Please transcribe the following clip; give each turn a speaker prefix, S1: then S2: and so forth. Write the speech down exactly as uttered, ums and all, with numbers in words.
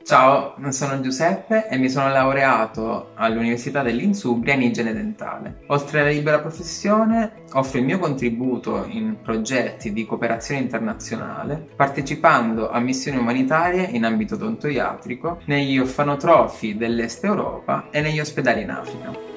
S1: Ciao, sono Giuseppe e mi sono laureato all'Università dell'Insubria in igiene dentale. Oltre alla libera professione, offro il mio contributo in progetti di cooperazione internazionale, partecipando a missioni umanitarie in ambito odontoiatrico negli orfanotrofi dell'Est Europa e negli ospedali in Africa.